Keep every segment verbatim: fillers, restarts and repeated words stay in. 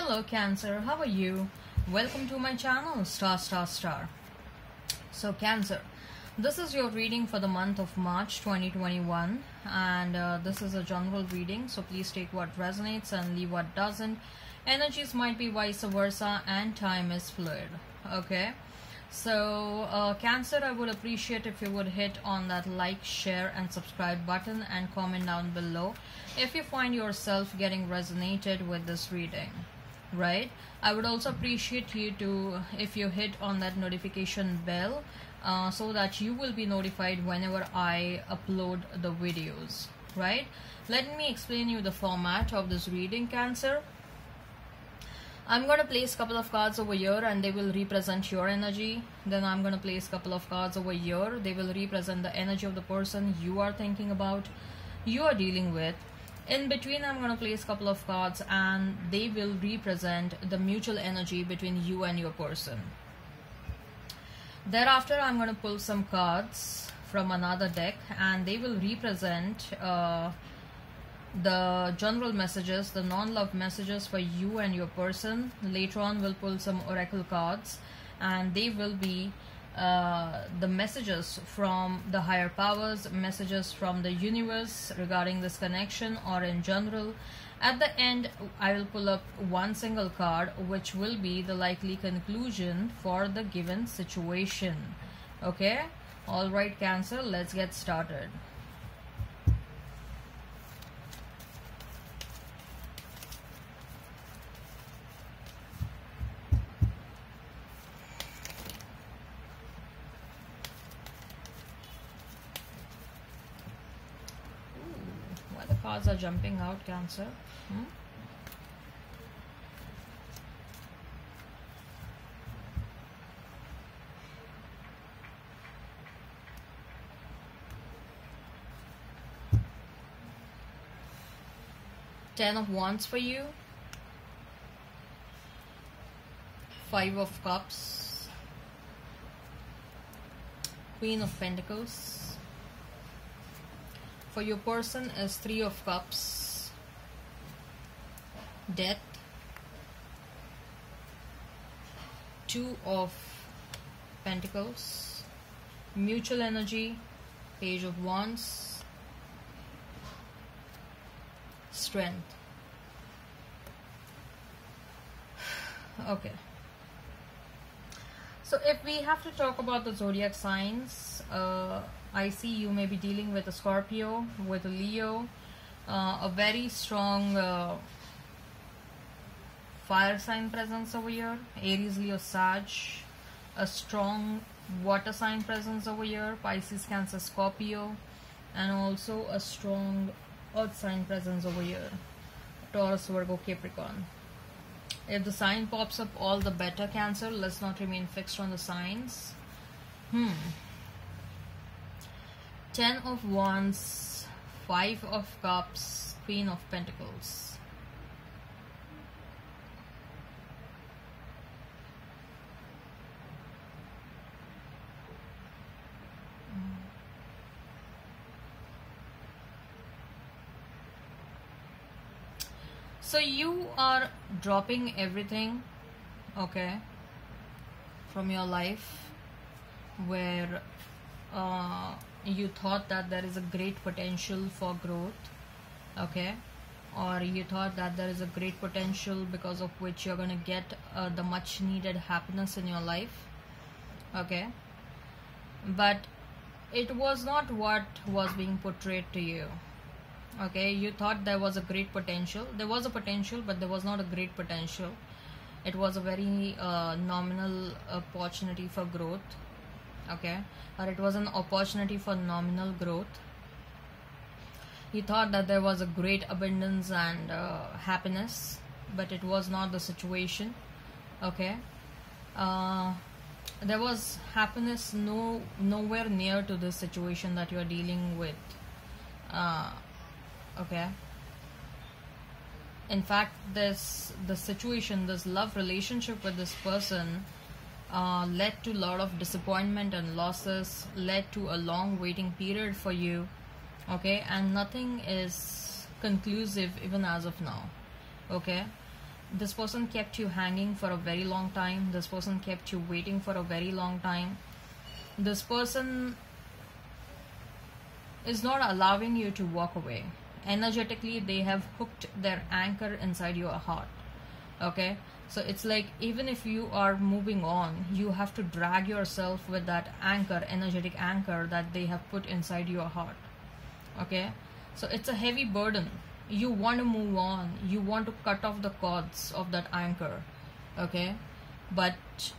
Hello Cancer, how are you? Welcome to my channel Star Star Star. So Cancer, this is your reading for the month of March twenty twenty-one, and uh, this is a general reading, so please take what resonates and leave what doesn't. Energies might be vice versa and time is fluid. Okay, so uh, Cancer, I would appreciate if you would hit on that like, share and subscribe button and comment down below if you find yourself getting resonated with this reading, right? I would also appreciate you to if you hit on that notification bell uh, so that you will be notified whenever I upload the videos, right? Let me explain you the format of this reading, Cancer. I'm going to place a couple of cards over here and they will represent your energy. Then I'm going to place a couple of cards over here. They will represent the energy of the person you are thinking about, you are dealing with. In between, I'm going to place a couple of cards and they will represent the mutual energy between you and your person. Thereafter, I'm going to pull some cards from another deck and they will represent uh, the general messages, the non-love messages for you and your person. Later on we'll pull some oracle cards and they will be uh, the messages from the higher powers, messages from the universe regarding this connection or in general. At the end I will pull up one single card which will be the likely conclusion for the given situation. Okay, all right Cancer, let's get started. Cards are jumping out, Cancer. Hmm? Ten of Wands for you. Five of Cups. Queen of Pentacles. For your person is Three of Cups, Death, Two of Pentacles, mutual energy, Page of Wands, Strength. Okay. So if we have to talk about the zodiac signs, uh, I see you may be dealing with a Scorpio, with a Leo, uh, a very strong uh, fire sign presence over here, Aries, Leo, Sag, a strong water sign presence over here, Pisces, Cancer, Scorpio, and also a strong earth sign presence over here, Taurus, Virgo, Capricorn. If the sign pops up, all the better, Cancer. Let's not remain fixed on the signs. Hmm. Ten of Wands, Five of Cups, Queen of Pentacles. So you are dropping everything, okay, from your life where uh, you thought that there is a great potential for growth, okay, or you thought that there is a great potential because of which you're going to get uh, the much needed happiness in your life, okay, but it was not what was being portrayed to you. Okay, you thought there was a great potential. There was a potential, but there was not a great potential. It was a very uh, nominal opportunity for growth. Okay, or it was an opportunity for nominal growth. You thought that there was a great abundance and uh, happiness, but it was not the situation. Okay, uh, there was happiness no nowhere near to this situation that you are dealing with. Uh, okay, in fact this the situation, this love relationship with this person uh, led to a lot of disappointment and losses, led to a long waiting period for you, okay, and nothing is conclusive even as of now, okay. this person kept you hanging for a very long time. This person kept you waiting for a very long time. This person is not allowing you to walk away. Energetically, they have hooked their anchor inside your heart. Okay, so it's like even if you are moving on, you have to drag yourself with that anchor, energetic anchor that they have put inside your heart. Okay, so it's a heavy burden. You want to move on, you want to cut off the cords of that anchor. Okay, but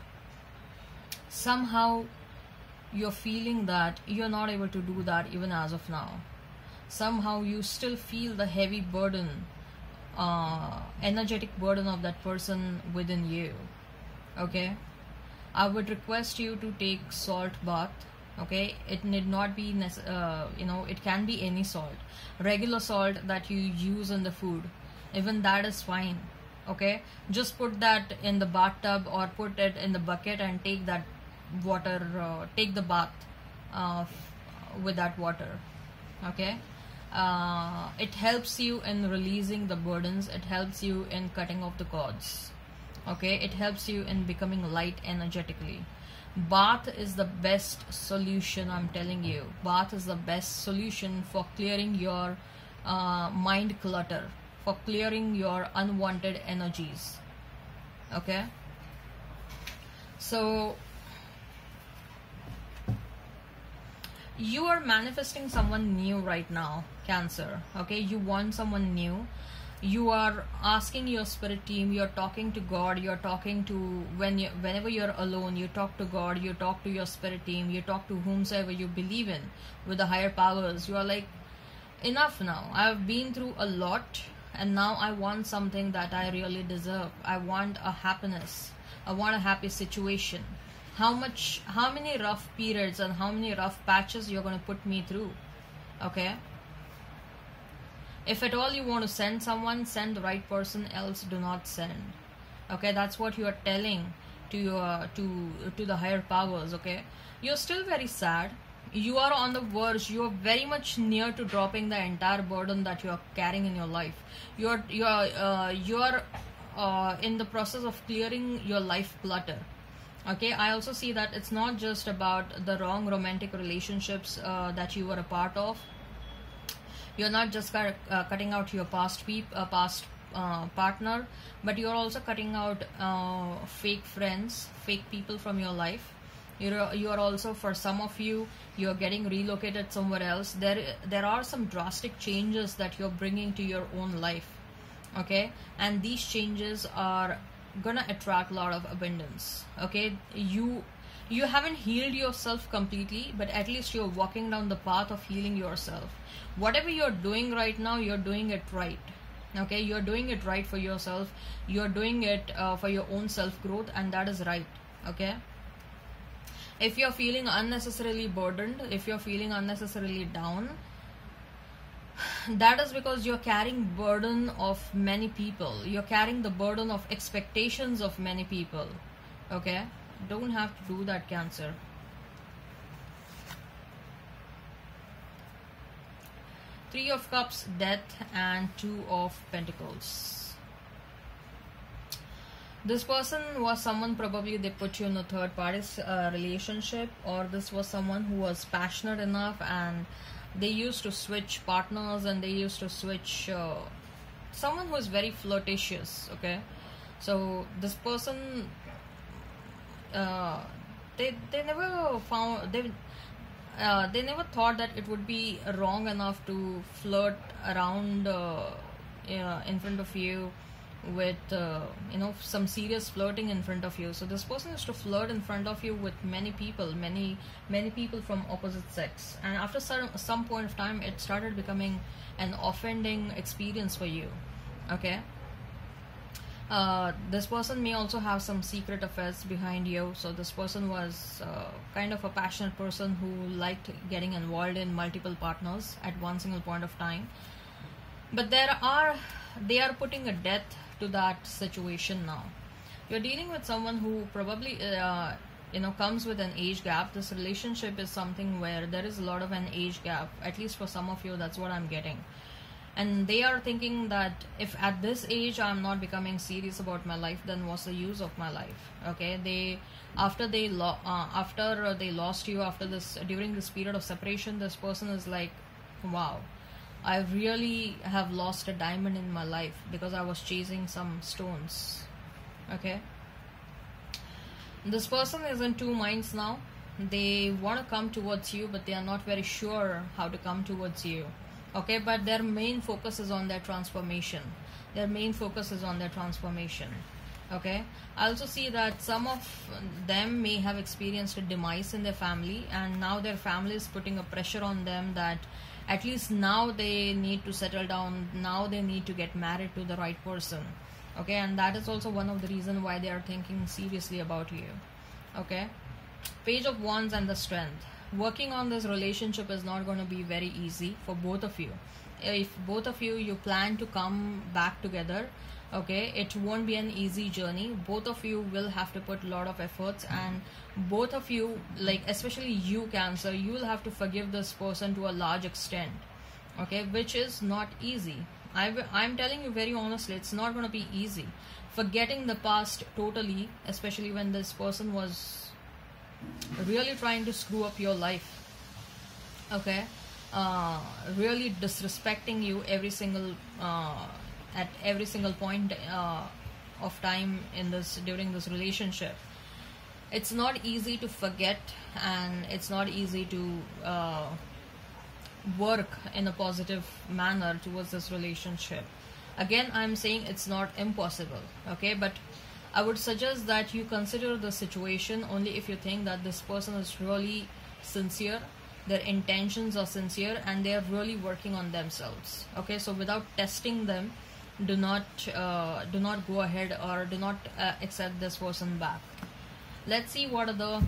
somehow you're feeling that you're not able to do that even as of now. Somehow you still feel the heavy burden, uh, energetic burden of that person within you. Okay, I would request you to take salt bath. Okay, it need not be nece- uh, you know it can be any salt, regular salt that you use in the food, even that is fine. Okay, just put that in the bathtub or put it in the bucket and take that water, uh, take the bath uh, with that water. Okay, uh, it helps you in releasing the burdens, it helps you in cutting off the cords. Okay, it helps you in becoming light energetically. Bath is the best solution, I'm telling you. Bath is the best solution for clearing your uh, mind clutter, for clearing your unwanted energies. Okay, so you are manifesting someone new right now, Cancer. Okay, you want someone new. You are asking your spirit team, you're talking to God, you're talking to, when you whenever you're alone, you talk to God, you talk to your spirit team, you talk to whomsoever you believe in, with the higher powers. You are like, enough now, I've been through a lot, and now I want something that I really deserve. I want a happiness, I want a happy situation. How much, how many rough periods and how many rough patches you're going to put me through? Okay, if at all you want to send someone, send the right person, else do not send. Okay, that's what you are telling to your to to the higher powers. Okay, you're still very sad, you are on the verge, you are very much near to dropping the entire burden that you are carrying in your life. You're you're uh, you're uh, in the process of clearing your life clutter. Okay, I also see that it's not just about the wrong romantic relationships uh, that you were a part of. You're not just cut, uh, cutting out your past peop, uh, past uh, partner, but you're also cutting out uh, fake friends, fake people from your life. You're you are also, for some of you, you're getting relocated somewhere else. There there are some drastic changes that you're bringing to your own life. Okay, and these changes are gonna attract a lot of abundance. Okay, you you haven't healed yourself completely, but at least you're walking down the path of healing yourself. Whatever you're doing right now, you're doing it right. Okay, you're doing it right for yourself, you're doing it uh, for your own self growth, and that is right. Okay, if you're feeling unnecessarily burdened, if you're feeling unnecessarily down, that is because you're carrying burden of many people, you're carrying the burden of expectations of many people. Okay, don't have to do that, Cancer. Three of Cups, Death, and Two of Pentacles. This person was someone, probably they put you in a third party uh, relationship, or this was someone who was passionate enough and they used to switch partners, and they used to switch uh, someone who is very flirtatious. Okay, so this person uh, they they never found they uh, they never thought that it would be wrong enough to flirt around uh, uh, in front of you with uh, you know some serious flirting in front of you. So this person used to flirt in front of you with many people, many many people from opposite sex, and after some, some point of time it started becoming an offending experience for you. Okay, uh, this person may also have some secret affairs behind you. So this person was uh, kind of a passionate person who liked getting involved in multiple partners at one single point of time, but there are they are putting a death to that situation now. You're dealing with someone who probably uh, you know comes with an age gap. This relationship is something where there is a lot of an age gap, at least for some of you. That's what I'm getting. and they are thinking that if at this age I'm not becoming serious about my life, then what's the use of my life? Okay, they after they lo- uh, after they lost you, after this, during this period of separation, this person is like, wow, I really have lost a diamond in my life because I was chasing some stones. Okay, this person is in two minds now. They want to come towards you, but they are not very sure how to come towards you. Okay, but their main focus is on their transformation. Their main focus is on their transformation. Okay, I also see that some of them may have experienced a demise in their family, and now their family is putting a pressure on them that at least now they need to settle down, now they need to get married to the right person. Okay, and that is also one of the reasons why they are thinking seriously about you. Okay, Page of Wands and the Strength. Working on this relationship is not going to be very easy for both of you. If both of you you plan to come back together, okay, it won't be an easy journey. Both of you will have to put a lot of efforts, and both of you, like especially you, Cancer, you will have to forgive this person to a large extent. Okay, which is not easy. I w- I'm telling you very honestly, it's not going to be easy. Forgetting the past totally, especially when this person was really trying to screw up your life. Okay, uh, really disrespecting you every single uh, at every single point uh, of time in this, during this relationship. It's not easy to forget, and it's not easy to uh, work in a positive manner towards this relationship. Again, I'm saying it's not impossible. Okay, but I would suggest that you consider the situation only if you think that this person is really sincere, their intentions are sincere, and they are really working on themselves. Okay, so without testing them, do not uh, do not go ahead, or do not uh, accept this person back. Let's see what are the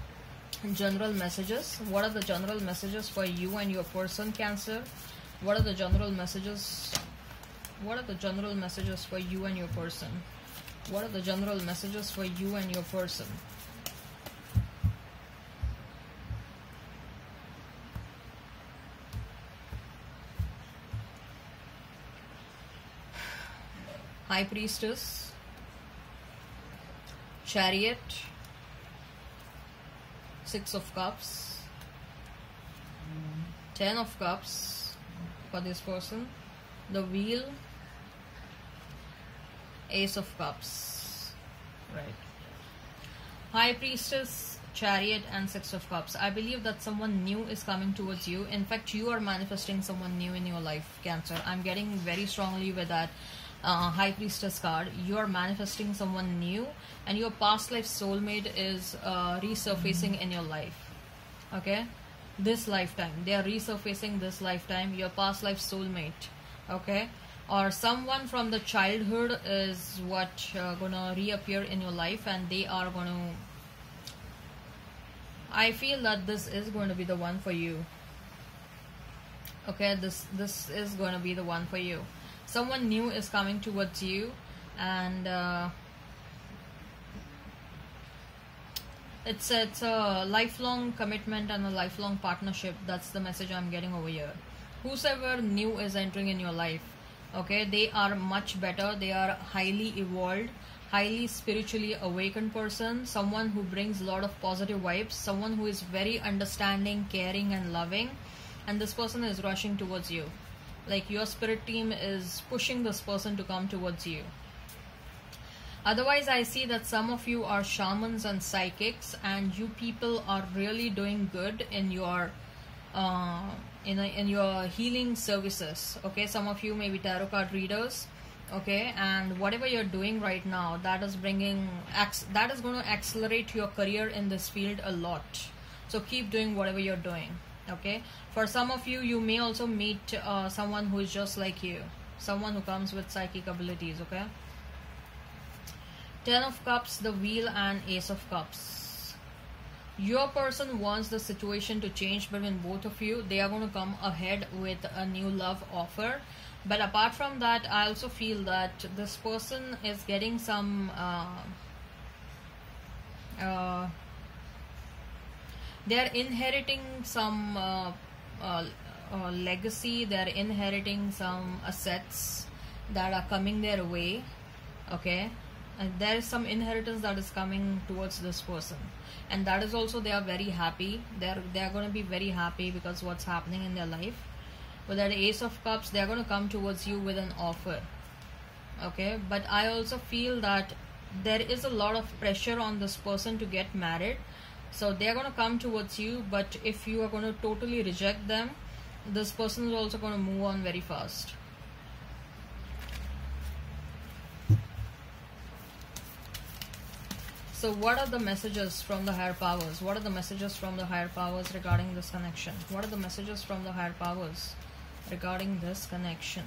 general messages. What are the general messages for you and your person, Cancer? What are the general messages? What are the general messages for you and your person? What are the general messages for you and your person? High Priestess, Chariot, Six of Cups, Ten of Cups for this person, the Wheel, Ace of Cups. Right. High Priestess, Chariot, and Six of Cups. I believe that someone new is coming towards you. In fact, you are manifesting someone new in your life, Cancer. I'm getting very strongly with that uh, High Priestess card. You are manifesting someone new, and your past life soulmate is uh, resurfacing in your life. Okay, this lifetime they are resurfacing. This lifetime, your past life soulmate. Okay, or someone from the childhood is what uh, gonna reappear in your life, and they are gonna, I feel that this is going to be the one for you. Okay, this this is going to be the one for you. Someone new is coming towards you, and uh, it's it's a lifelong commitment and a lifelong partnership. That's the message I'm getting over here. Whosoever new is entering in your life, okay, they are much better. They are highly evolved, highly spiritually awakened person, someone who brings a lot of positive vibes, someone who is very understanding, caring, and loving, and this person is rushing towards you. Like, your spirit team is pushing this person to come towards you. Otherwise, I see that some of you are shamans and psychics, and you people are really doing good in your uh, in, a, in your healing services. Okay, some of you may be tarot card readers. Okay, and whatever you're doing right now, that is bringing that is going to accelerate your career in this field a lot. So keep doing whatever you're doing. Okay, for some of you, you may also meet uh, someone who is just like you, someone who comes with psychic abilities. Okay, Ten of Cups, the Wheel, and Ace of Cups. Your person wants the situation to change between both of you. They are going to come ahead with a new love offer. But apart from that, I also feel that this person is getting some uh, uh, they are inheriting some uh, uh, uh, legacy. They are inheriting some assets that are coming their way. Okay, and there is some inheritance that is coming towards this person, and that is also they are very happy. They are they are going to be very happy because what's happening in their life. With that Ace of Cups, they are going to come towards you with an offer. Okay, but I also feel that there is a lot of pressure on this person to get married, so they are going to come towards you, but if you are going to totally reject them, this person is also going to move on very fast. So what are the messages from the higher powers? What are the messages from the higher powers regarding this connection? What are the messages from the higher powers regarding this connection?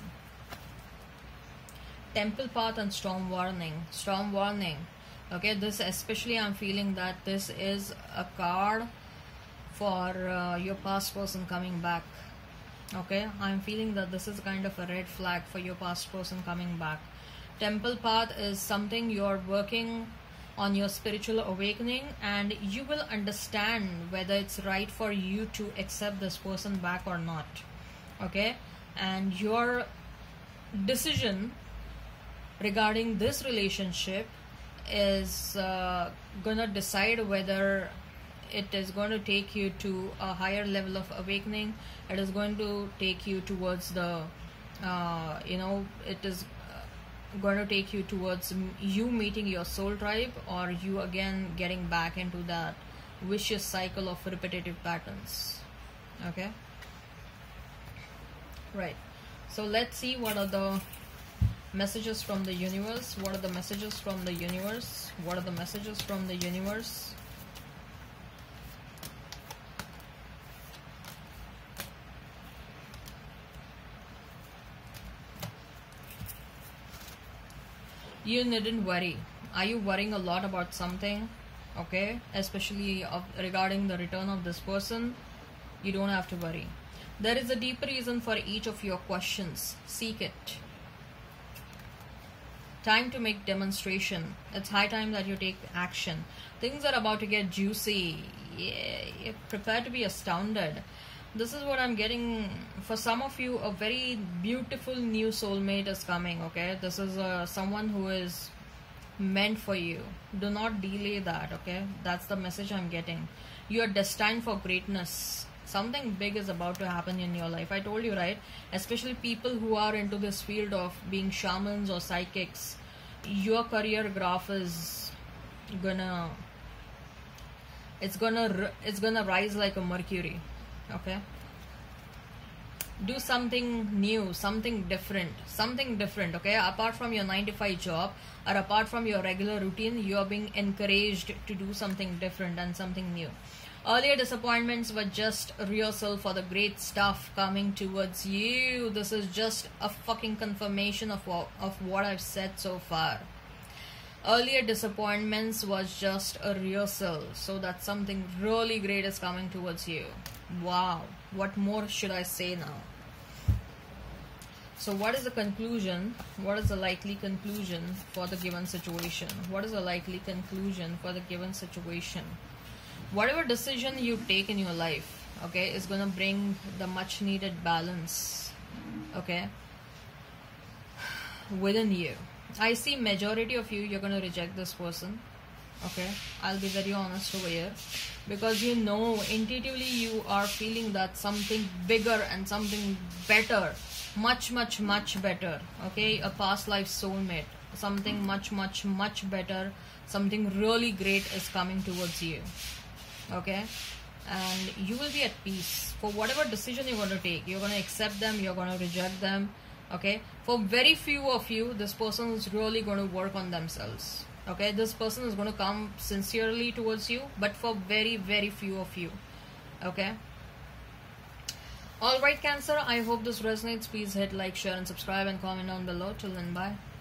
Temple path and storm warning. Storm warning. Okay, this especially I'm feeling that this is a card for uh, your past person coming back. Okay, I'm feeling that this is kind of a red flag for your past person coming back. Temple path is something you're working on your spiritual awakening, and you will understand whether it's right for you to accept this person back or not. Okay, and your decision regarding this relationship is uh, gonna decide whether it is going to take you to a higher level of awakening. It is going to take you towards the uh, you know it is going to take you towards you meeting your soul tribe, or you again getting back into that vicious cycle of repetitive patterns. Okay, right, so let's see what are the messages from the universe. What are the messages from the universe? What are the messages from the universe? You needn't worry. Are you worrying a lot about something? Okay, especially of, regarding the return of this person? You don't have to worry. There is a deep reason for each of your questions. Seek it. Time to make demonstration. It's high time that you take action. Things are about to get juicy. Yeah, prepare to be astounded. This is what I'm getting. For some of you, a very beautiful new soulmate is coming. Okay, this is uh, someone who is meant for you. Do not delay that. Okay, that's the message I'm getting. You are destined for greatness. Something big is about to happen in your life. I told you, right? Especially people who are into this field of being shamans or psychics, your career graph is gonna it's gonna it's gonna rise like a mercury. Okay, do something new, something different, something different. Okay, apart from your nine to five job or apart from your regular routine, you are being encouraged to do something different and something new. Earlier disappointments were just rehearsal for the great stuff coming towards you. This is just a fucking confirmation of what, of what I've said so far. Earlier disappointments was just a rehearsal, so that something really great is coming towards you. Wow, what more should I say now? So what is the conclusion? What is the likely conclusion for the given situation? What is the likely conclusion for the given situation? Whatever decision you take in your life, okay, is going to bring the much needed balance, okay, within you. I see majority of you, you're going to reject this person. Okay, I'll be very honest over here, because you know intuitively you are feeling that something bigger and something better, much much much better, okay, a past life soulmate, something much much much better, something really great is coming towards you. Okay, and you will be at peace for whatever decision you're going to take. You're going to accept them, you're going to reject them. Okay, for very few of you, this person is really going to work on themselves. Okay, this person is going to come sincerely towards you, but for very very few of you. Okay, alright Cancer, I hope this resonates. Please hit like, share and subscribe and comment down below. Till then, bye.